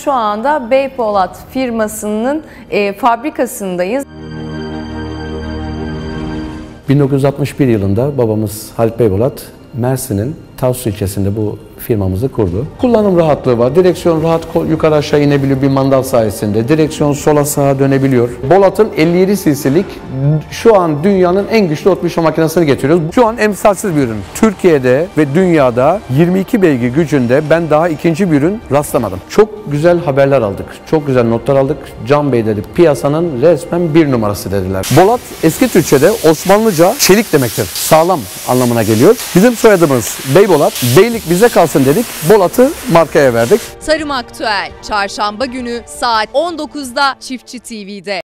şu anda Beypolat firmasının fabrikasındayız. 1961 yılında babamız Halit Beypolat, Mersin'in Tarsus ilçesinde bu firmamızı kurdu. Kullanım rahatlığı var. Direksiyon rahat yukarı aşağı inebiliyor bir mandal sayesinde. Direksiyon sola sağa dönebiliyor. Bolat'ın 57 cc'lik şu an dünyanın en güçlü otobüs makinesini getiriyoruz. Şu an emsalsiz bir ürün. Türkiye'de ve dünyada 22 beygir gücünde ben daha ikinci bir ürün rastlamadım. Çok güzel haberler aldık. Çok güzel notlar aldık. Can Bey dedi, piyasanın resmen bir numarası dediler. Bolat eski Türkçe'de Osmanlıca çelik demektir. Sağlam anlamına geliyor. Bizim soyadımız Beypolat. Beylik bize kalsın dedik. Bolat'ı markaya verdik. Tarım Aktüel, Çarşamba günü saat 19'da Çiftçi TV'de.